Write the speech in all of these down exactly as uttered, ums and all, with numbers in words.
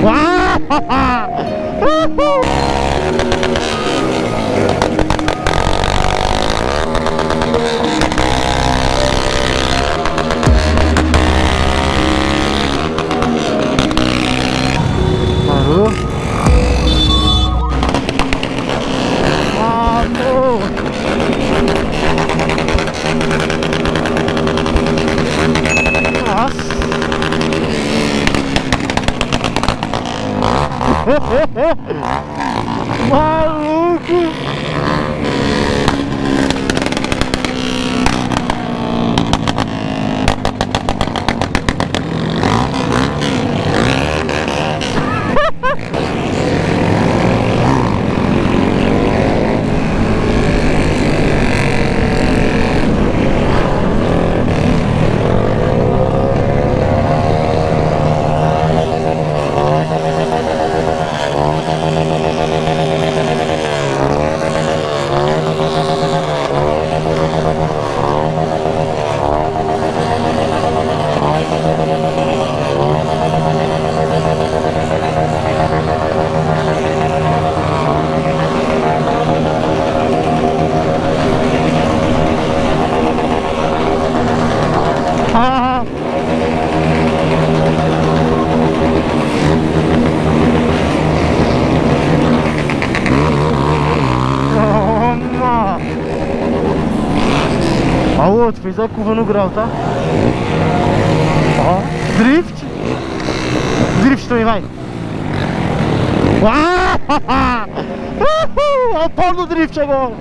Parou. Parou. Nossa. Maluco. Ó o outro, fez a curva no grau, tá? Ó, drift. Drift também, vai. Ah! Uhul! Olha o pau do drift agora.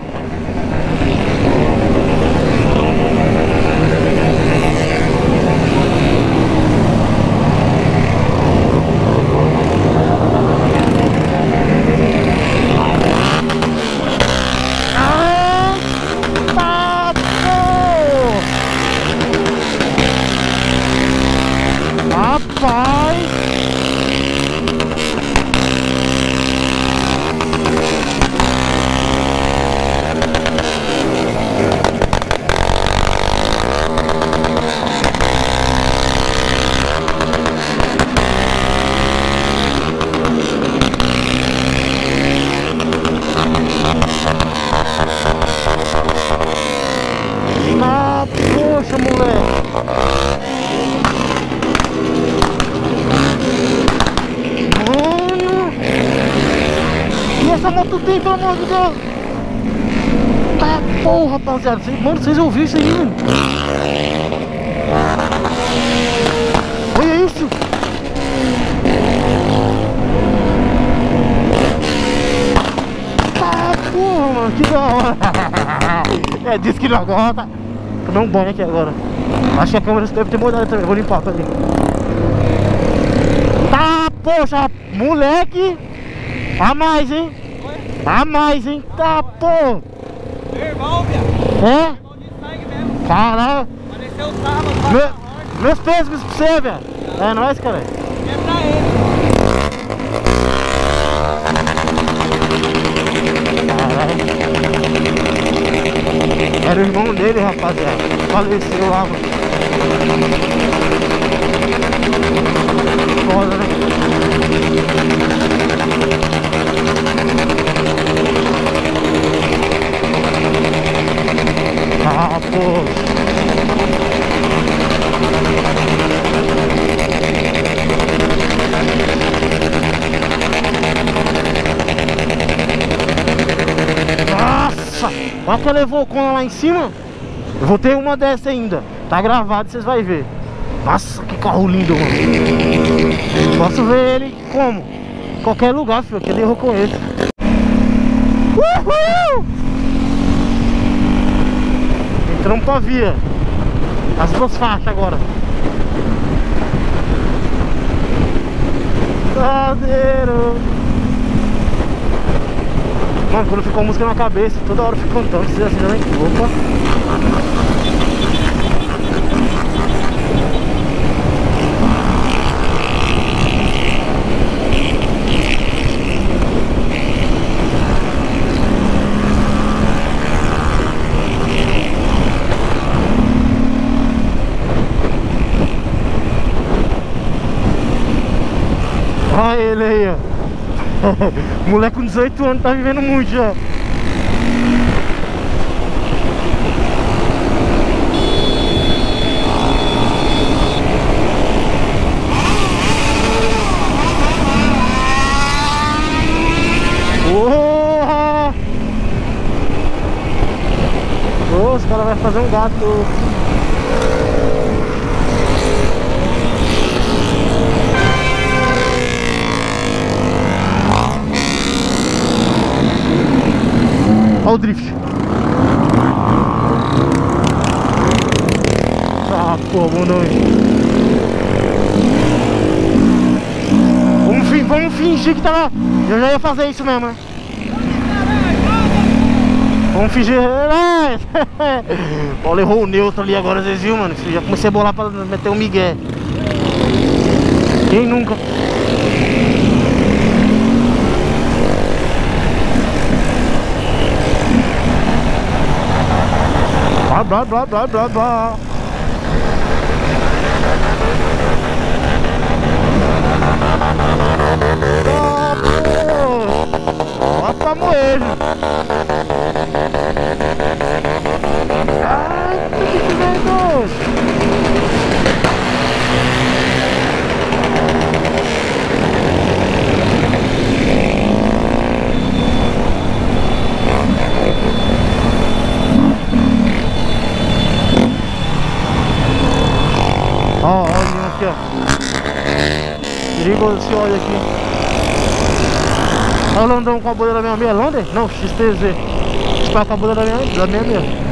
Ah, poxa, moleque. Mano. E essa moto tem, pelo amor de Deus. Tá porra, rapaziada. Mano, vocês ouviram isso aí, mano? Olha isso. Tá porra, mano. Que da hora. É, disse que não gosta. Vou tomar um banho aqui agora. Acho que a câmera deve ter molhado também. Vou limpar pra ali. Tá, poxa, moleque. A mais, hein? Oi? A mais, hein? Tá, pô. Meu irmão, viado. É? Irmão de sangue mesmo. Caralho. Apareceu sábado. Me... Meus pêsames pra você, velho. É nóis, cara. É pra ele. Caralho. Era o irmão dele, rapaziada. Faleceu lá, mano. Foda, né? Ah, pô. Nossa! Olha que levou com lá em cima. Eu vou ter uma dessa ainda. Tá gravado, vocês vão ver. Nossa, que carro lindo, mano. Posso ver ele como? Em qualquer lugar, filho. Que erro com esse. Uhul! Entramos pra via. As duas faixas agora. Cadeiro. Mano, quando ficou a música na cabeça, toda hora eu fico cantando. Vocês assim, né? Opa. Olha ele aí, ó. Moleque com dezoito anos tá vivendo muito já. Porra! Oh, os caras vão fazer um gato. Olha o drift. Ah, pô, bom não. Vamos, fin vamos fingir que tá lá. Eu já ia fazer isso mesmo, né? Vamos fingir. Olha, errou o neutro ali agora, vocês viram, mano? Já comecei a bolar pra meter um migué. Quem nunca? Blá, blá, blá, blá, blá, blá. Ó pra moer. Ai, que vergonha. Ó, olha aqui, ó. Perigoso esse óleo aqui. Olha o Landão com a bolha da minha meia. Lander? Não, X T Z. Espalha com a bolha da minha, da minha meia.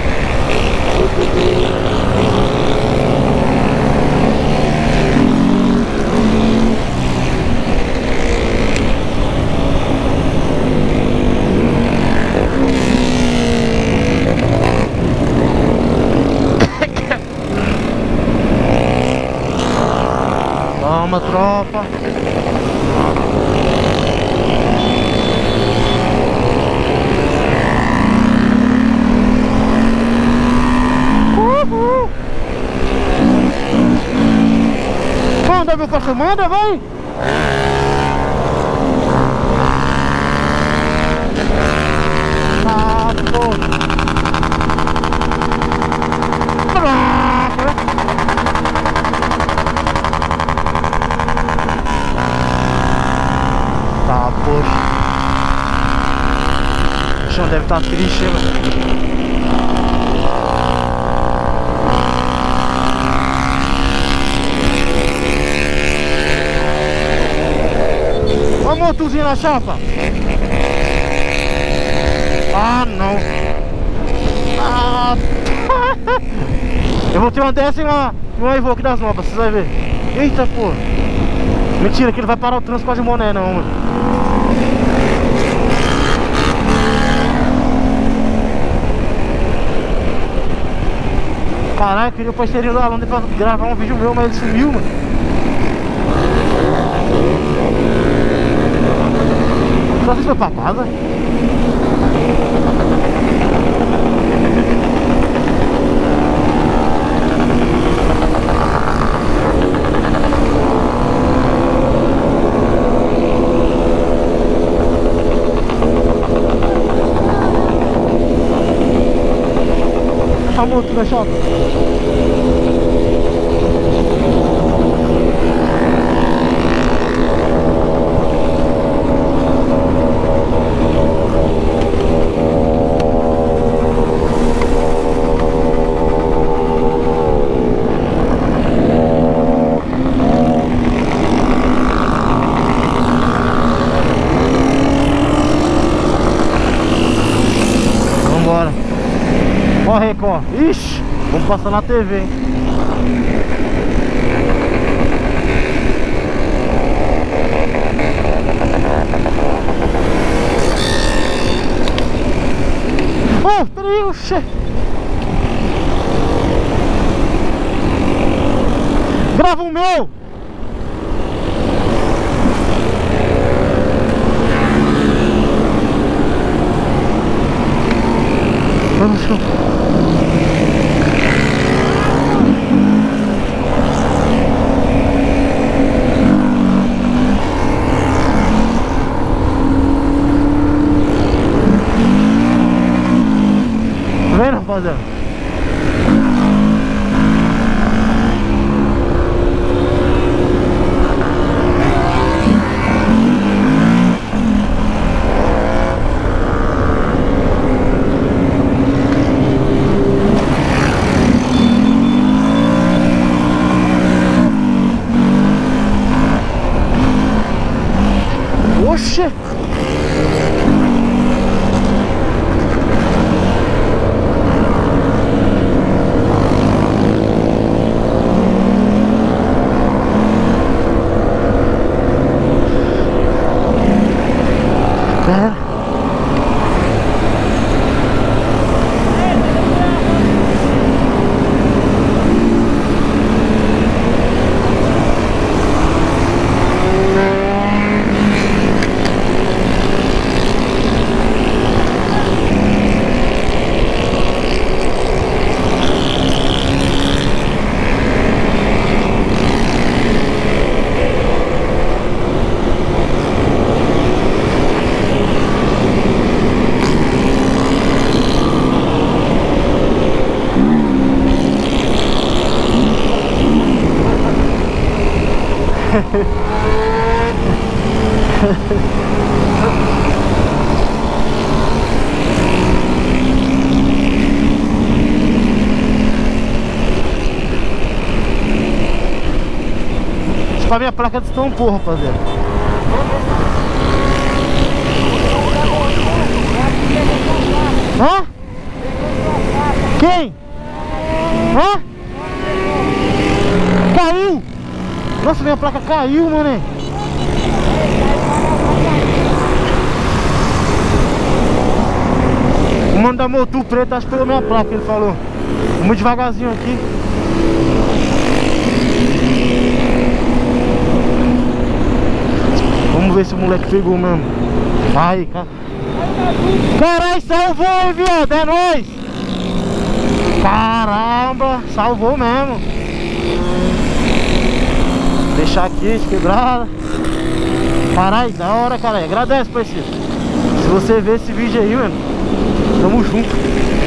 Calma, tropa. Uhul. Manda, meu cachorro, manda, vai. Ah, pô. Tá, poxa. O chão deve estar triste, hein, mano. Olha o motorzinho na chapa. Ah, não. Ah. Eu vou ter uma dessa e uma, uma Evoque das novas, vocês vão ver. Eita, pô. Mentira, que ele vai parar o trânsito quase Moné, não, mano. Caralho, eu queria o parceirinho do Alan pra gravar um vídeo meu, mas ele sumiu, mano. Será que você foi pra casa? A moto na chapa. Vambora. Ó, Record. Ixi, vamos passar na T V, hein? Oh, peraí, oxê. Grava o meu. Vamos, Oxê! Pra minha placa destompou, rapaziada. Hã? Quem? Hã? Caiu! Nossa, minha placa caiu, mano. O mano da Motu Preto acho que pegou minha placa, ele falou. Vamos devagarzinho aqui. Vamos ver se o moleque pegou mesmo. Aí, cara. Caralho, salvou, hein, viado? É nóis! Caramba, salvou mesmo. Deixar aqui, quebrada. Caralho, da hora, cara. Agradece, parceiro. Se você ver esse vídeo aí, mano, tamo junto.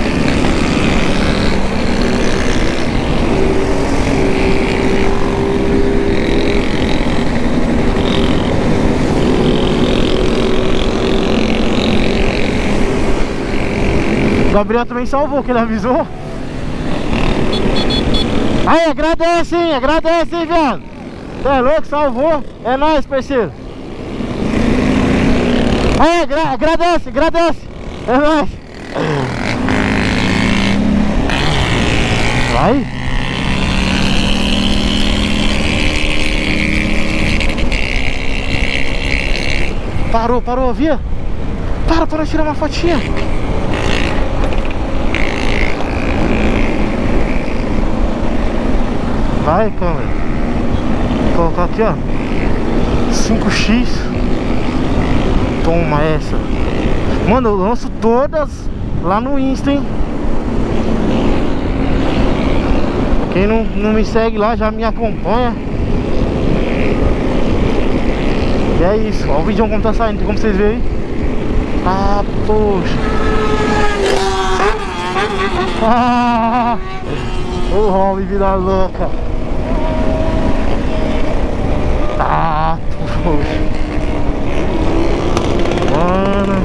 O Gabriel também salvou, que ele avisou. Aí, agradece, hein? Agradece, hein, viado? Tá é louco? Salvou. É nóis, parceiro. Aí, agra agradece, agradece. É nóis. Vai. Parou, parou, via? Para, para tirar uma fotinha. Vai, câmera. Vou colocar aqui, ó, cinco x. Toma essa. Mano, eu lanço todas lá no Insta, hein? Quem não, não me segue lá já me acompanha. E é isso. Olha o vídeo como tá saindo, como vocês veem. Ah, poxa. Ah, o Robin, vida louca. Ah, poxa. Mano.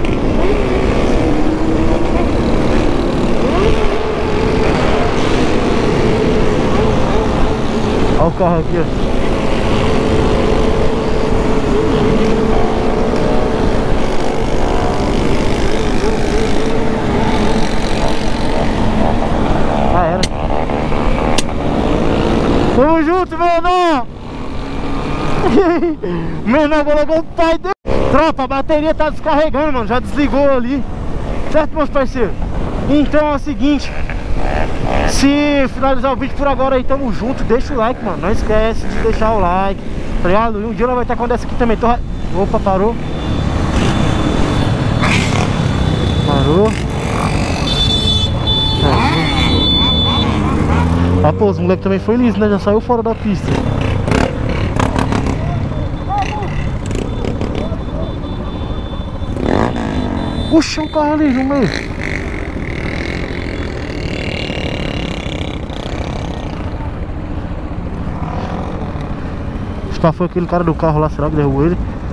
Olha o carro aqui, ó. Ah, era. Tamo junto, menor! Menor colocou o pai dele. Tropa, a bateria tá descarregando, mano. Já desligou ali. Certo, meus parceiros? Então é o seguinte. Se finalizar o vídeo por agora aí, tamo junto. Deixa o like, mano. Não esquece de deixar o like, tá ligado? E um dia ela vai estar com dessa aqui também. Tô... Opa, parou. Parou. Ah, pô, os moleques também foi liso, né? Já saiu fora da pista. Puxa o carro ali no meio. Acho que foi aquele cara do carro lá, será que derrubou ele?